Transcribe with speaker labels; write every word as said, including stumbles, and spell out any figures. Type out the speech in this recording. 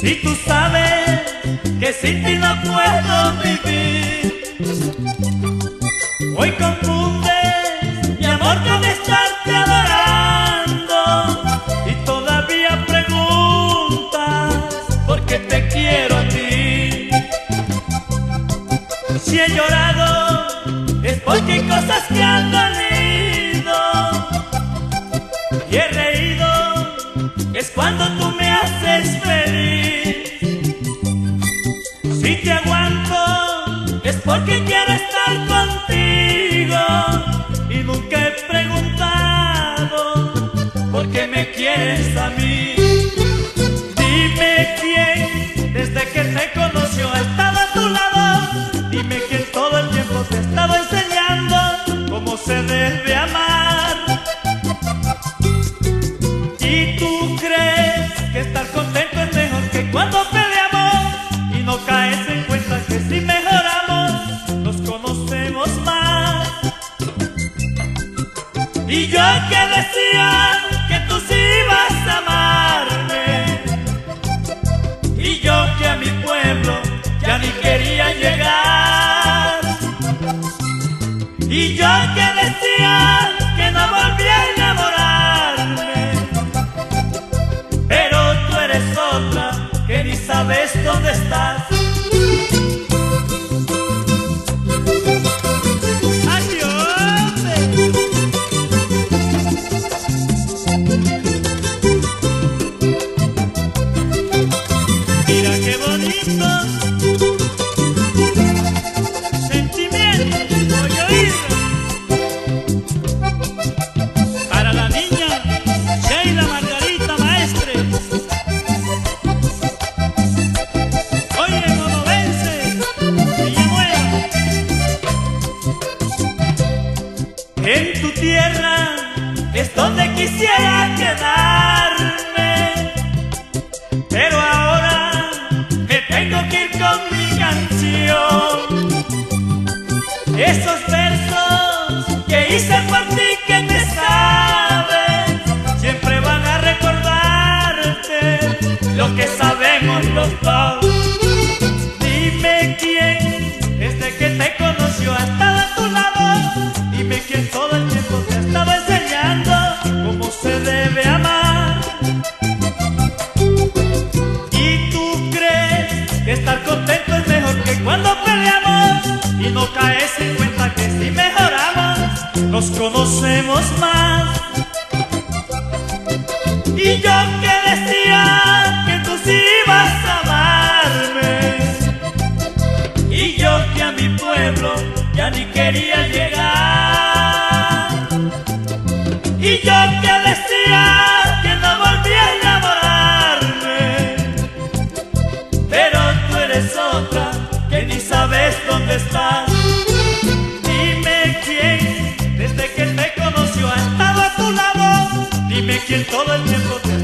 Speaker 1: Si tú sabes que sin ti no puedo vivir, hoy confundes mi amor con estarte adorando y todavía preguntas por qué te quiero a ti. Si he llorado es porque hay cosas que han dolido, y he reído es cuando tú me haces feliz. Si te aguanto es porque quiero estar contigo, y nunca he preguntado por qué me quieres a mí. Dime quién desde que te conoció ha estado a tu lado. Dime quién todo el tiempo te ha estado enseñando cómo se debe amar. Y tú crees que estar contento es mejor que cuando peleamos, y no caes en cuenta que si mejoramos nos conocemos más. Y yo que decía que tú sí ibas a amarme, y yo que a mi pueblo ya ni quería llegar, y yo que decía que no volvía a enamorarme, pero tú eres otra que ni sabes dónde estás. Mira qué bonito sentimiento voy a oír para la niña Sheila Margarita Maestre. Oye, monovense, Villanueva, en tu tierra es donde quisiera quedarme, pero ahora me tengo que ir con mi canción. Esos versos que hice por ti que te sabes, siempre van a recordarte lo que sabemos los dos. Dime quién desde que te conoció ha estado a tu lado. Dime quién todo el tiempo te ha estado enseñando cómo se debe amar. Y tú crees que estar contento es mejor que cuando peleamos, y no caes en cuenta que si mejoramos nos conocemos más. Y yo que decía que tú sí ibas a amarme, y yo que a mi pueblo ya ni quería llegar, y yo que decía que no volvía a enamorarme, pero tú eres otra que ni sabes dónde estás. Dime quién desde que te conoció ha estado a tu lado. Dime quién todo el tiempo te